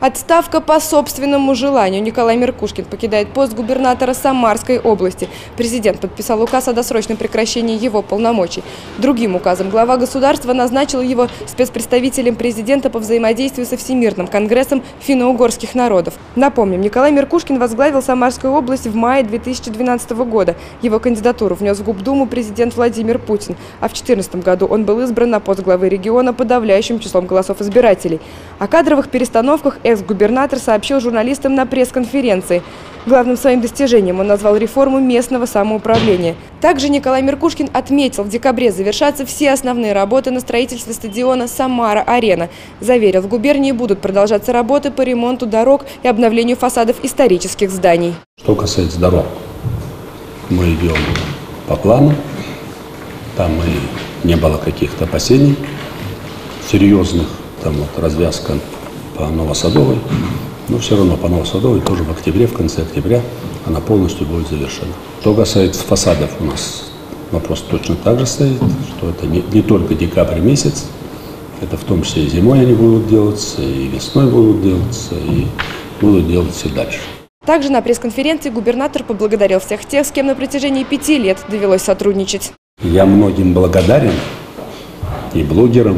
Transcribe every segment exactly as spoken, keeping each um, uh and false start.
Отставка по собственному желанию. Николай Меркушкин покидает пост губернатора Самарской области. Президент подписал указ о досрочном прекращении его полномочий. Другим указом глава государства назначил его спецпредставителем президента по взаимодействию со Всемирным конгрессом финно-угорских народов. Напомним, Николай Меркушкин возглавил Самарскую область в мае две тысячи двенадцатого года. Его кандидатуру внес в Губдуму президент Владимир Путин. А в две тысячи четырнадцатом году он был избран на пост главы региона подавляющим числом голосов избирателей. О кадровых перестановках экс-губернатор сообщил журналистам на пресс-конференции. Главным своим достижением он назвал реформу местного самоуправления. Также Николай Меркушкин отметил, в декабре завершатся все основные работы на строительстве стадиона «Самара-Арена». Заверил, в губернии будут продолжаться работы по ремонту дорог и обновлению фасадов исторических зданий. Что касается дорог, мы идем по плану. Там и не было каких-то опасений серьезных. Там вот развязка по Новосадовой, но все равно по Новосадовой тоже в октябре, в конце октября она полностью будет завершена. Что касается фасадов, у нас вопрос точно так же стоит, что это не, не только декабрь месяц, это в том числе и зимой они будут делаться, и весной будут делаться, и будут делаться и дальше. Также на пресс-конференции губернатор поблагодарил всех тех, с кем на протяжении пяти лет довелось сотрудничать. Я многим благодарен, и блогерам,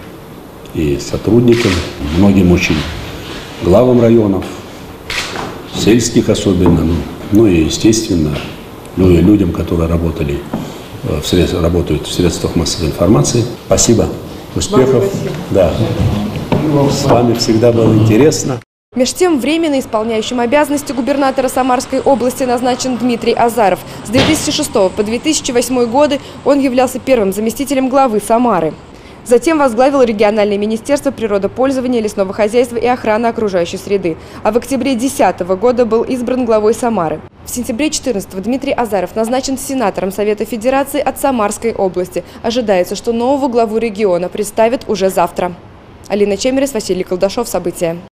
и сотрудникам, многим очень главам районов, сельских особенно, ну, ну и естественно, ну и людям, которые работали в средств, работают в средствах массовой информации. Спасибо, успехов. Да. С вами всегда было интересно. Меж тем, временно исполняющим обязанности губернатора Самарской области назначен Дмитрий Азаров. С две тысячи шестого по две тысячи восьмой годы он являлся первым заместителем главы Самары. Затем возглавил региональное министерство природопользования, лесного хозяйства и охраны окружающей среды. А в октябре две тысячи десятого года был избран главой Самары. В сентябре две тысячи четырнадцатого Дмитрий Азаров назначен сенатором Совета Федерации от Самарской области. Ожидается, что нового главу региона представят уже завтра. Алина Чемерис, Василий Колдашов. События.